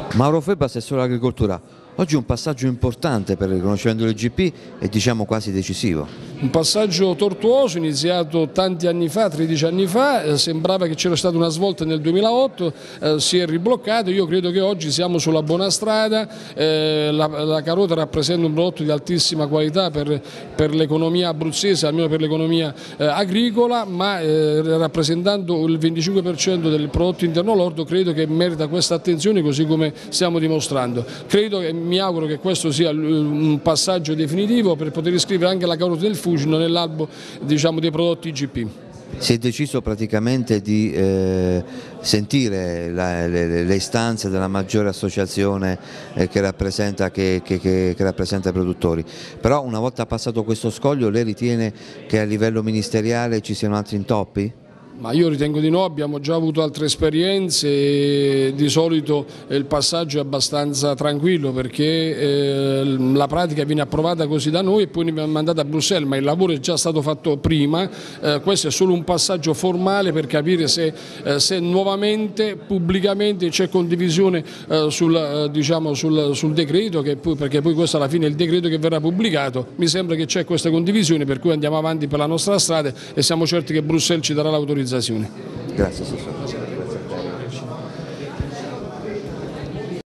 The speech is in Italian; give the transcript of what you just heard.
Mauro Febba, assessore all'agricoltura. Oggi è un passaggio importante per il riconoscimento del GP e diciamo quasi decisivo. Un passaggio tortuoso iniziato tanti anni fa, 13 anni fa, sembrava che c'era stata una svolta nel 2008, si è ribloccato. Io credo che oggi siamo sulla buona strada, la carota rappresenta un prodotto di altissima qualità per l'economia abruzzese, almeno per l'economia agricola, ma rappresentando il 25% del prodotto interno lordo credo che merita questa attenzione, così come stiamo dimostrando. Credo e mi auguro che questo sia un passaggio definitivo per poter iscrivere anche la carota del Fucino nell'albo, diciamo, dei prodotti IGP. Si è deciso praticamente di sentire le istanze della maggiore associazione che rappresenta i produttori, però una volta passato questo scoglio lei ritiene che a livello ministeriale ci siano altri intoppi? Ma io ritengo di no, abbiamo già avuto altre esperienze e di solito il passaggio è abbastanza tranquillo perché la pratica viene approvata così da noi e poi viene mandata a Bruxelles, ma il lavoro è già stato fatto prima. Questo è solo un passaggio formale per capire se nuovamente, pubblicamente c'è condivisione sul decreto, perché poi questo alla fine è il decreto che verrà pubblicato. Mi sembra che c'è questa condivisione, per cui andiamo avanti per la nostra strada e siamo certi che Bruxelles ci darà l'autorizzazione. Grazie, assessore.